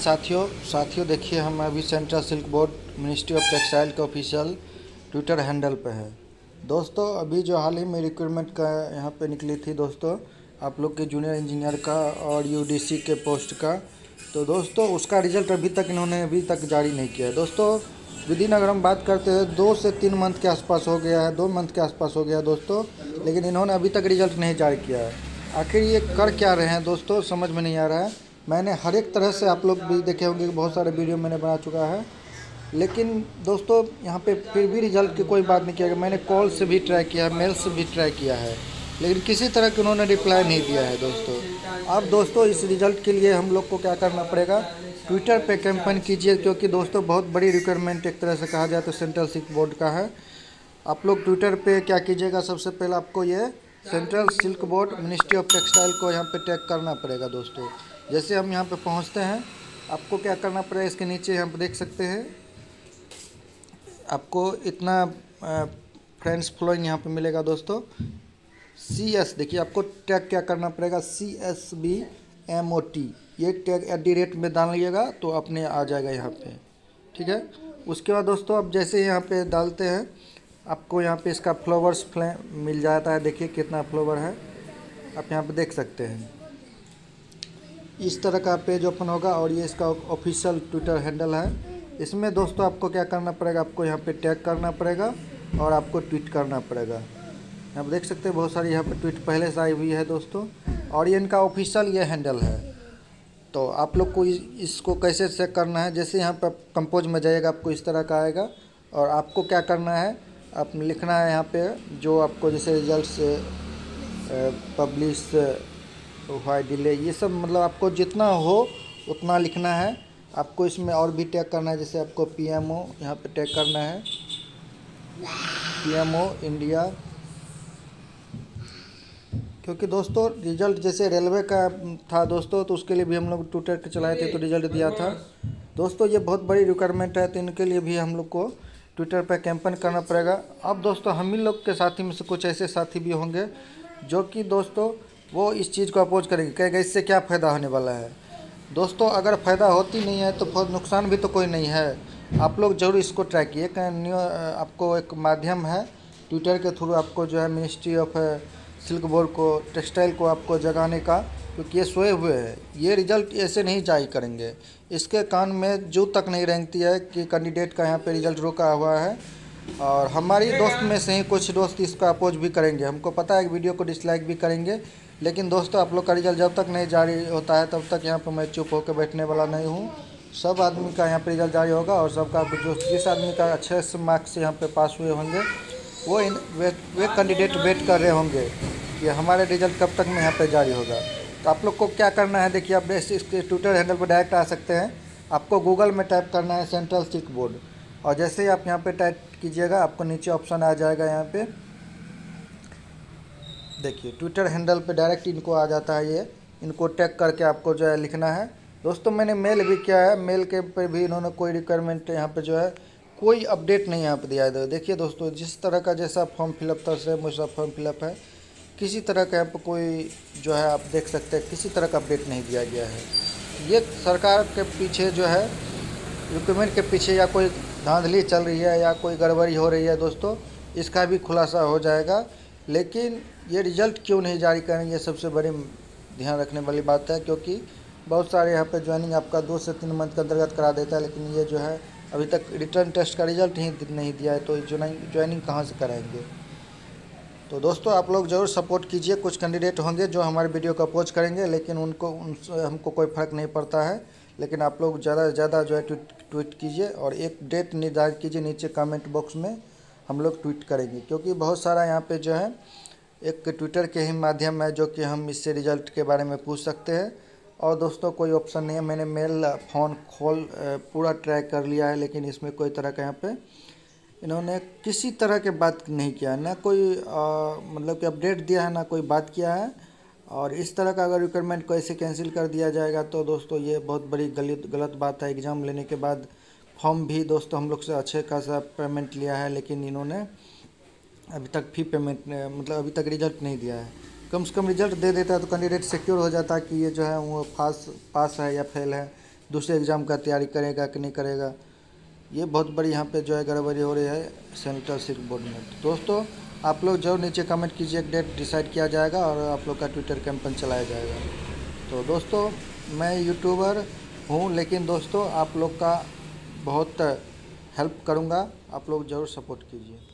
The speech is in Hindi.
साथियों देखिए, हम अभी Central Silk Board Ministry of Textile के ऑफिशियल ट्विटर हैंडल पे है। दोस्तों अभी जो हाल ही में रिक्रूटमेंट का यहाँ पे निकली थी दोस्तों, आप लोग के जूनियर इंजीनियर का और यूडीसी के पोस्ट का, तो दोस्तों उसका रिजल्ट अभी तक जारी नहीं किया है। दोस्तों विदिन अगर हम बात करते हैं 2 से 3 मंथ के आसपास हो गया है, 2 मंथ के आसपास हो गया है दोस्तों, लेकिन इन्होंने अभी तक रिजल्ट नहीं जारी किया है। आखिर ये कर क्या रहे हैं दोस्तों, समझ में नहीं आ रहा है। मैंने हर एक तरह से, आप लोग भी देखे होंगे कि बहुत सारे वीडियो मैंने बना चुका है, लेकिन दोस्तों यहाँ पे फिर भी रिजल्ट की कोई बात नहीं किया गया। मैंने कॉल से भी ट्राई किया है, मेल से भी ट्राई किया है, लेकिन किसी तरह के उन्होंने रिप्लाई नहीं दिया है दोस्तों। अब दोस्तों इस रिज़ल्ट के लिए हम लोग को क्या करना पड़ेगा, ट्विटर पे कैंपेन कीजिए, क्योंकि दोस्तों बहुत बड़ी रिक्वायरमेंट एक तरह से कहा जाए तो सेंट्रल सिल्क बोर्ड का है। आप लोग ट्विटर पे क्या कीजिएगा, सबसे पहले आपको ये Central Silk Board Ministry of Textile को यहाँ पे टैग करना पड़ेगा दोस्तों। जैसे हम यहाँ पे पहुँचते हैं, आपको क्या करना पड़ेगा, इसके नीचे हम देख सकते हैं आपको इतना फ्रेंड्स फॉलोइंग यहाँ पे मिलेगा दोस्तों। CS देखिए, आपको टैग क्या करना पड़ेगा, CSBMOT, ये टैग @ में डालिएगा तो अपने आ जाएगा यहाँ पे, ठीक है। उसके बाद दोस्तों अब जैसे यहाँ पे डालते हैं, आपको यहाँ पे इसका फ्लावर्स मिल जाता है। देखिए कितना फ्लावर है, आप यहाँ पे देख सकते हैं। इस तरह का पेज ओपन होगा और ये इसका ऑफिशियल ट्विटर हैंडल है। इसमें दोस्तों आपको क्या करना पड़ेगा, आपको यहाँ पे टैग करना पड़ेगा और आपको ट्वीट करना पड़ेगा। आप देख सकते हैं बहुत सारी यहाँ पे ट्वीट पहले से आई हुई है दोस्तों, और ये इनका ऑफिशियल ये हैंडल है। तो आप लोग को इसको कैसे चेक करना है, जैसे यहाँ पर कंपोज में जाइएगा आपको इस तरह का आएगा, और आपको क्या करना है, आप लिखना है यहाँ पे जो आपको जैसे रिजल्ट से पब्लिश हुआ डिले, ये सब मतलब आपको जितना हो उतना लिखना है। आपको इसमें और भी टैग करना है, जैसे आपको PMO यहाँ पे टैग करना है, PMO इंडिया, क्योंकि दोस्तों रिजल्ट जैसे रेलवे का था दोस्तों, तो उसके लिए भी हम लोग ट्विटर के चलाए थे तो रिजल्ट दिया था दोस्तों। ये बहुत बड़ी रिक्वायरमेंट है, तो इनके लिए भी हम लोग को ट्विटर पर कैंपेन करना पड़ेगा। अब दोस्तों हम ही लोग के साथी में से कुछ ऐसे साथी भी होंगे जो कि दोस्तों वो इस चीज़ को अपोज करेंगे, कहेंगे इससे क्या फ़ायदा होने वाला है। दोस्तों अगर फ़ायदा होती नहीं है तो बहुत नुकसान भी तो कोई नहीं है। आप लोग ज़रूर इसको ट्राई किए, आपको एक माध्यम है ट्विटर के थ्रू, आपको जो है मिनिस्ट्री ऑफ सिल्क बोर्ड को, टेक्सटाइल को आपको जगाने का, क्योंकि ये सोए हुए हैं। ये रिज़ल्ट ऐसे नहीं जारी करेंगे, इसके कान में जू तक नहीं रेंगती है कि कैंडिडेट का यहाँ पे रिज़ल्ट रुका हुआ है। और हमारी दोस्त में से ही कुछ दोस्त इसका अपोज भी करेंगे, हमको पता है, वीडियो को डिसलाइक भी करेंगे, लेकिन दोस्तों आप लोग का रिजल्ट जब तक नहीं जारी होता है तब तक यहाँ पर मैं चुप होकर बैठने वाला नहीं हूँ। सब आदमी का यहाँ पे रिजल्ट जारी होगा, और सबका जो जिस आदमी का अच्छे से मार्क्स से यहाँ पे पास हुए होंगे वे कैंडिडेट वेट कर रहे होंगे कि हमारे रिजल्ट कब तक में यहाँ पे जारी होगा। तो आप लोग को क्या करना है, देखिए आप इसके ट्विटर हैंडल पर डायरेक्ट आ सकते हैं। आपको गूगल में टाइप करना है सेंट्रल सिल्क बोर्ड, और जैसे ही आप यहाँ पे टाइप कीजिएगा आपको नीचे ऑप्शन आ जाएगा, यहाँ पे देखिए ट्विटर हैंडल पे डायरेक्ट इनको आ जाता है। ये इनको टैग करके आपको जो है लिखना है दोस्तों। मैंने मेल भी किया है, मेल के पे भी इन्होंने कोई रिक्वायरमेंट यहाँ पे जो है कोई अपडेट नहीं यहाँ पे दिया है। देखिए दोस्तों जिस तरह का जैसा फॉर्म फिलअप था सेम वैसा फॉर्म फिलअप है, किसी तरह का यहाँ पर कोई जो है आप देख सकते हैं किसी तरह का अपडेट नहीं दिया गया है। ये सरकार के पीछे जो है रिक्रूटमेंट के पीछे या कोई धांधली चल रही है या कोई गड़बड़ी हो रही है दोस्तों, इसका भी खुलासा हो जाएगा। लेकिन ये रिज़ल्ट क्यों नहीं जारी करेंगे, ये सबसे बड़ी ध्यान रखने वाली बात है, क्योंकि बहुत सारे यहाँ पे ज्वाइनिंग आपका 2 से 3 मंथ के अंतर्गत करा देता है, लेकिन ये जो है अभी तक रिटर्न टेस्ट का रिज़ल्ट ही नहीं दिया है, तो ज्वाइनिंग कहाँ से कराएंगे। तो दोस्तों आप लोग ज़रूर सपोर्ट कीजिए। कुछ कैंडिडेट होंगे जो हमारे वीडियो को अपोज करेंगे, लेकिन उनसे हमको कोई फ़र्क नहीं पड़ता है, लेकिन आप लोग ज़्यादा से ज़्यादा जो है ट्वीट कीजिए और एक डेट निर्धारित कीजिए नीचे कमेंट बॉक्स में, हम लोग ट्वीट करेंगे। क्योंकि बहुत सारा यहाँ पे जो है एक ट्विटर के ही माध्यम है जो कि हम इससे रिज़ल्ट के बारे में पूछ सकते हैं, और दोस्तों कोई ऑप्शन नहीं है। मैंने मेल फ़ोन कॉल पूरा ट्राई कर लिया है, लेकिन इसमें कोई तरह का यहाँ पे इन्होंने किसी तरह के बात नहीं किया, ना कोई मतलब कि अपडेट दिया है, ना कोई बात किया है। और इस तरह का अगर रिक्वायरमेंट को ऐसे कैंसिल कर दिया जाएगा तो दोस्तों ये बहुत बड़ी गलत बात है। एग्ज़ाम लेने के बाद फॉर्म भी दोस्तों हम लोग से अच्छे खासा पेमेंट लिया है, लेकिन इन्होंने अभी तक फी पेमेंट मतलब अभी तक रिजल्ट नहीं दिया है। कम से कम रिजल्ट दे देता है तो कैंडिडेट सिक्योर हो जाता है कि ये जो है वो पास है या फेल है। दूसरे एग्ज़ाम का तैयारी करेगा कि नहीं करेगा। ये बहुत बड़ी यहाँ पे जो है गड़बड़ी हो रही है सेंट्रल सिल्क बोर्ड में। तो दोस्तों आप लोग जरूर नीचे कमेंट कीजिए, एक डेट डिसाइड किया जाएगा और आप लोग का ट्विटर कैंपेन चलाया जाएगा। तो दोस्तों मैं यूट्यूबर हूँ, लेकिन दोस्तों आप लोग का बहुत हेल्प करूँगा, आप लोग ज़रूर सपोर्ट कीजिए।